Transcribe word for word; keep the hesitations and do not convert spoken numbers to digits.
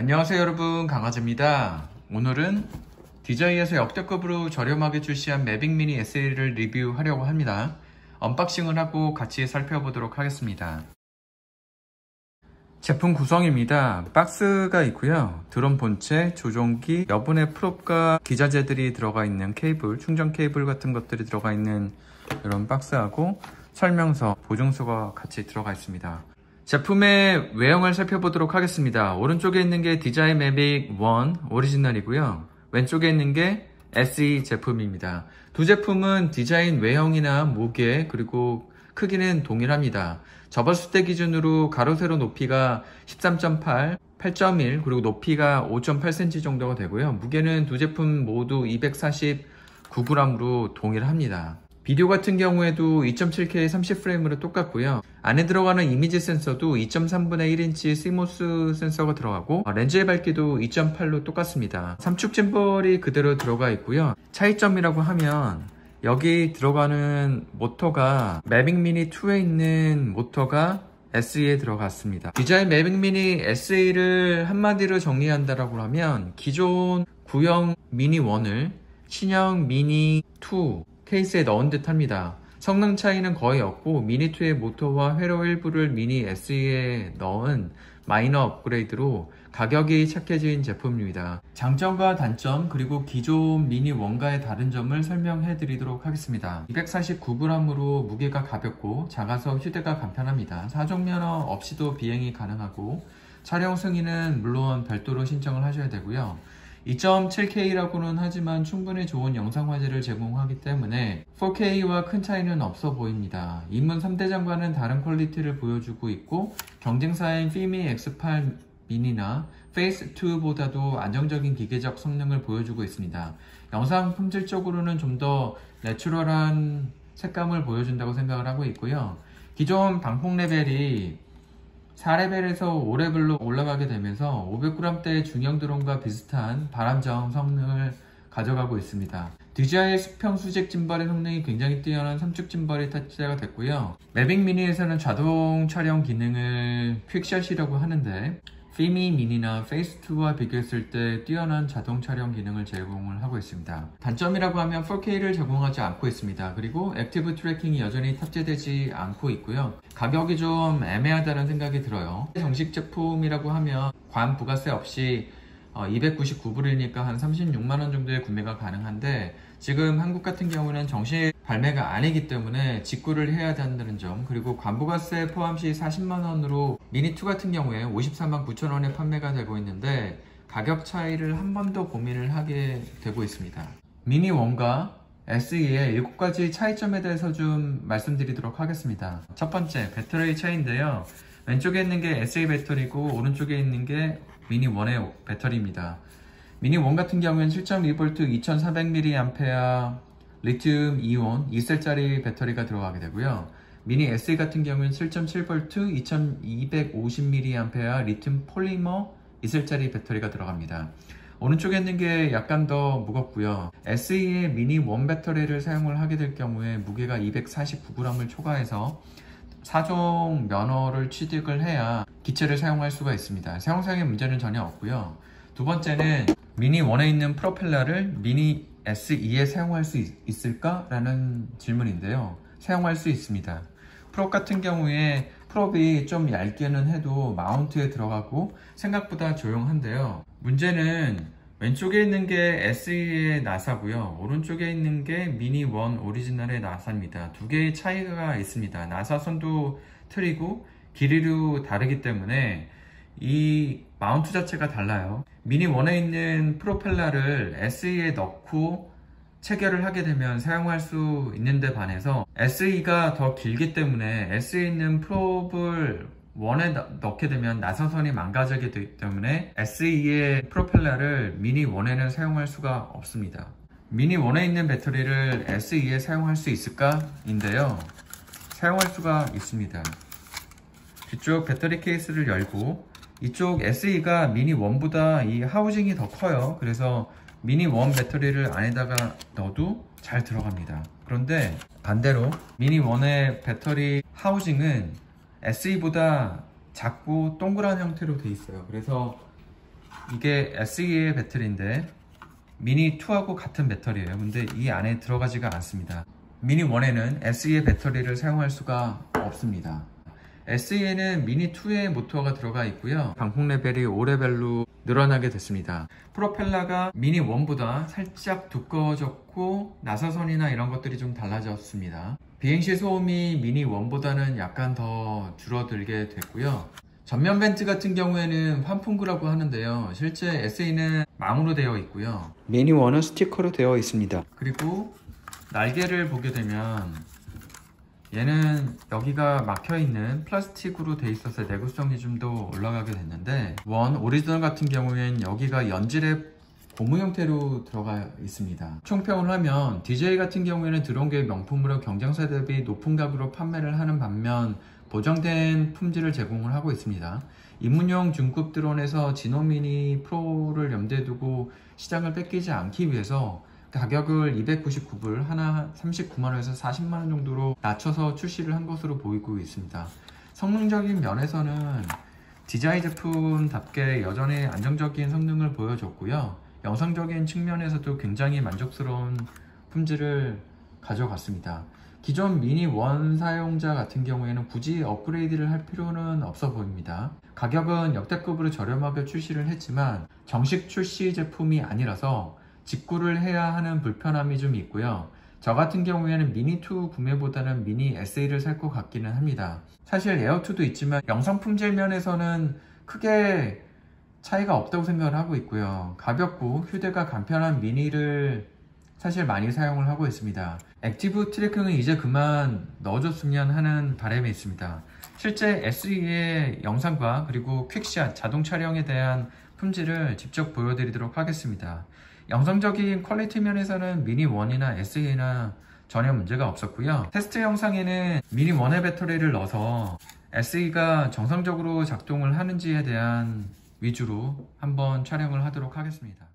안녕하세요 여러분, 강하재입니다. 오늘은 디자이에서 역대급으로 저렴하게 출시한 매빅 미니 에스에이를 리뷰하려고 합니다. 언박싱을 하고 같이 살펴보도록 하겠습니다. 제품 구성입니다. 박스가 있고요. 드럼 본체, 조종기, 여분의 프롭과 기자재들이 들어가 있는 케이블, 충전 케이블 같은 것들이 들어가 있는 이런 박스하고 설명서, 보증서가 같이 들어가 있습니다. 제품의 외형을 살펴보도록 하겠습니다. 오른쪽에 있는 게 디자이 매빅 일 오리지널이고요. 왼쪽에 있는 게 에스이 제품입니다. 두 제품은 디자인 외형이나 무게 그리고 크기는 동일합니다. 접었을 때 기준으로 가로 세로 높이가 십삼 점 팔, 팔 점 일 그리고 높이가 오 점 팔 센티미터 정도가 되고요. 무게는 두 제품 모두 이백사십구 그램으로 동일합니다. 비디오 같은 경우에도 이 점 칠 케이 삼십 프레임으로 똑같고요. 안에 들어가는 이미지 센서도 이 점 삼분의 일 인치 씨모스 센서가 들어가고 렌즈의 밝기도 이 점 팔로 똑같습니다. 삼축 짐벌이 그대로 들어가 있고요. 차이점이라고 하면 여기 들어가는 모터가 매빅 미니 이에 있는 모터가 에스이에 들어갔습니다. 디자인 매빅 미니 에스이를 한마디로 정리한다라고 하면 기존 구형 미니 일을 신형 미니 이 케이스에 넣은 듯 합니다. 성능 차이는 거의 없고 미니 이의 모터와 회로 일부를 미니 에스이에 넣은 마이너 업그레이드로 가격이 착해진 제품입니다. 장점과 단점 그리고 기존 미니 일과의 다른 점을 설명해 드리도록 하겠습니다. 이백사십구 그램으로 무게가 가볍고 작아서 휴대가 간편합니다. 사종 면허 없이도 비행이 가능하고 촬영 승인은 물론 별도로 신청을 하셔야 되고요. 이 점 칠 케이라고는 하지만 충분히 좋은 영상 화질을 제공하기 때문에 사 케이와 큰 차이는 없어 보입니다. 입문 삼 대장과는 다른 퀄리티를 보여주고 있고 경쟁사인 피미 엑스 팔 미니나 페이스 이보다도 안정적인 기계적 성능을 보여주고 있습니다. 영상 품질적으로는 좀 더 내추럴한 색감을 보여준다고 생각을 하고 있고요. 기존 방폭 레벨이 사 레벨에서 오 레벨로 올라가게 되면서 오백 그램대의 중형 드론과 비슷한 바람 저항 성능을 가져가고 있습니다. 디지아이 수평 수직 짐벌의 성능이 굉장히 뛰어난 삼축 짐벌이 탑재가 됐고요. 매빅 미니에서는 자동 촬영 기능을 퀵샷이라고 하는데 피미 미니나 페이스 이와 비교했을 때 뛰어난 자동 촬영 기능을 제공을 하고 있습니다. 단점이라고 하면 사 케이를 제공하지 않고 있습니다. 그리고 액티브 트래킹이 여전히 탑재되지 않고 있고요. 가격이 좀 애매하다는 생각이 들어요. 정식 제품이라고 하면 관 부가세 없이 이백구십구 불이니까 한 삼십육만 원 정도의 구매가 가능한데 지금 한국 같은 경우는 정식 발매가 아니기 때문에 직구를 해야 한다는 점, 그리고 관부가세 포함 시 사십만 원으로 미니 이 같은 경우에 오십사만 구천 원에 판매가 되고 있는데 가격 차이를 한 번 더 고민을 하게 되고 있습니다. 미니 일과 에스이의 일곱 가지 차이점에 대해서 좀 말씀드리도록 하겠습니다. 첫 번째, 배터리 차이인데요. 왼쪽에 있는 게 에스이 배터리고 오른쪽에 있는 게 미니 일의 배터리입니다. 미니 일 같은 경우에는 칠 점 이 볼트 이천사백 밀리앰페어 리튬 이온 이 셀짜리 배터리가 들어가게 되고요. 미니 에스이 같은 경우에는 칠 점 칠 볼트 이천이백오십 밀리앰페어 리튬 폴리머 이 셀짜리 배터리가 들어갑니다. 오른쪽에 있는 게 약간 더 무겁고요. 에스이의 미니 일 배터리를 사용을 하게 될 경우에 무게가 이백사십구 그램을 초과해서 사종 면허를 취득을 해야 기체를 사용할 수가 있습니다. 사용상의 문제는 전혀 없고요. 두 번째는 미니 일에 있는 프로펠러를 미니 에스이에 사용할 수 있, 있을까? 라는 질문인데요. 사용할 수 있습니다. 프롭 같은 경우에 프롭이 좀 얇게는 해도 마운트에 들어가고 생각보다 조용한데요. 문제는 왼쪽에 있는 게 에스이의 나사고요. 오른쪽에 있는 게 미니 일 오리지널의 나사입니다. 두 개의 차이가 있습니다. 나사선도 틀리고 길이도 다르기 때문에 이 마운트 자체가 달라요. 미니 일에 있는 프로펠러를 에스이에 넣고 체결을 하게 되면 사용할 수 있는데 반해서 에스이가 더 길기 때문에 에스이에 있는 프롭을 일에 넣게 되면 나사선이 망가지게 되기 때문에 에스이의 프로펠러를 미니 일에는 사용할 수가 없습니다. 미니 일에 있는 배터리를 에스이에 사용할 수 있을까? 인데요. 사용할 수가 있습니다. 뒤쪽 배터리 케이스를 열고 이쪽 에스이가 미니 일보다 이 하우징이 더 커요. 그래서 미니 일 배터리를 안에다가 넣어도 잘 들어갑니다. 그런데 반대로 미니 일의 배터리 하우징은 에스이보다 작고 동그란 형태로 돼 있어요. 그래서 이게 에스이의 배터리인데 미니 투하고 같은 배터리예요. 근데 이 안에 들어가지가 않습니다. 미니 원에는 에스이의 배터리를 사용할 수가 없습니다. 에스이에는 미니 투의 모터가 들어가 있고요. 방풍 레벨이 오 레벨로 늘어나게 됐습니다. 프로펠러가 미니 원보다 살짝 두꺼워졌고 나사선이나 이런 것들이 좀 달라졌습니다. 비행시 소음이 미니 원보다는 약간 더 줄어들게 됐고요. 전면 벤트 같은 경우에는 환풍구라고 하는데요. 실제 에스이는 망으로 되어 있고요. 미니 원은 스티커로 되어 있습니다. 그리고 날개를 보게 되면 얘는 여기가 막혀있는 플라스틱으로 되어 있어서 내구성이 좀 더 올라가게 됐는데 원 오리지널 같은 경우에는 여기가 연질의 고무 형태로 들어가 있습니다. 총평을 하면 디제이 같은 경우에는 들어온 게 명품으로 경쟁사 대비 높은 가격으로 판매를 하는 반면 보정된 품질을 제공을 하고 있습니다. 입문용 중급 드론에서 지노미니 프로를 염두에 두고 시장을 뺏기지 않기 위해서 가격을 이백구십구 불, 하나 삼십구만 원에서 사십만 원 정도로 낮춰서 출시를 한 것으로 보이고 있습니다. 성능적인 면에서는 디자이 제품답게 여전히 안정적인 성능을 보여줬고요. 영상적인 측면에서도 굉장히 만족스러운 품질을 가져갔습니다. 기존 미니 원 사용자 같은 경우에는 굳이 업그레이드를 할 필요는 없어 보입니다. 가격은 역대급으로 저렴하게 출시를 했지만 정식 출시 제품이 아니라서 직구를 해야 하는 불편함이 좀 있고요. 저 같은 경우에는 미니 투 구매보다는 미니 에스이를 살 것 같기는 합니다. 사실 에어 투도 있지만 영상 품질 면에서는 크게 차이가 없다고 생각을 하고 있고요. 가볍고 휴대가 간편한 미니를 사실 많이 사용을 하고 있습니다. 액티브 트래킹은 이제 그만 넣어줬으면 하는 바람이 있습니다. 실제 에스이의 영상과 그리고 퀵샷 자동 촬영에 대한 품질을 직접 보여드리도록 하겠습니다. 영상적인 퀄리티 면에서는 미니 원이나 에스이나 전혀 문제가 없었고요. 테스트 영상에는 미니 원의 배터리를 넣어서 에스이가 정상적으로 작동을 하는지에 대한 위주로 한번 촬영을 하도록 하겠습니다.